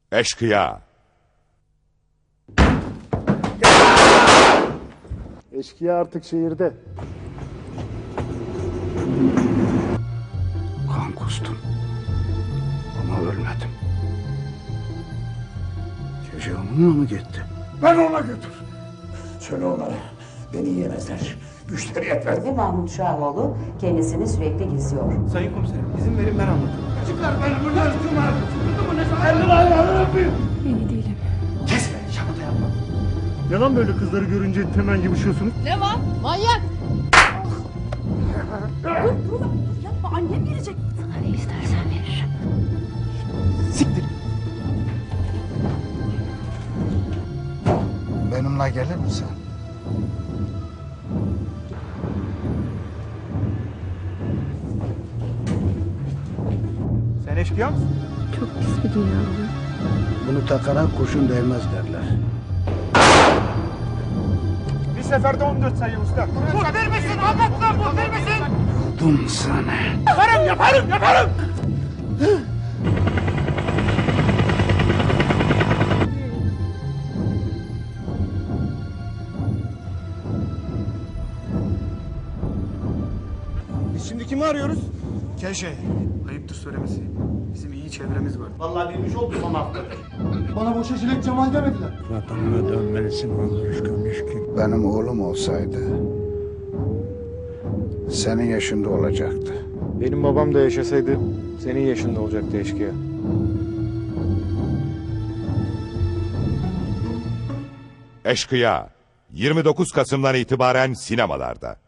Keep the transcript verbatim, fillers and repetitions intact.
Eşkıya. Eşkıya artık şehirde. Kan kustum. Ama ölmedim. Gece onunla mı gitti? Ben ona götür. Söyle onlara. Beni yiyemezler. Müşteri etmez. Ve Mahmut Şahoğlu kendisini sürekli gizliyor. Sayın komiserim, izin verin ben anlatayım. Çıkar beni buradan çıkar. Çıktı mı ne zaman? Elini ayağını öpeyim. Beni değilim. Kes beni şamata yapma. Neden böyle kızları görünce temen yumuşuyorsunuz? Ne var? Manyak! dur, dur, dur yapma, annem gelecek. Sana ne istersen veririm. Siktir. Benimle gelir misin? Sen eşkıya mısın? Çok pis bir dünya bu. Bunu takana kurşun değmez derler. Bir seferde on dört sayı usta. Muhbir misin? Anlat lan muhbir misin? Buldum sana. Yaparım yaparım yaparım. Biz şimdi kimi arıyoruz? Keşe. Ayıptır söylemesi. Bizim iyi çevremiz var. Vallahi bilmiş oldum son haftadır. Bana boşa çilek Cemal demediler. Vatanına dönmelisin Andruşka Mişkin. Benim oğlum olsaydı senin yaşında olacaktı. Benim babam da yaşasaydı senin yaşında olacaktı eşkıya. Eşkıya. yirmi dokuz Kasım'dan itibaren sinemalarda.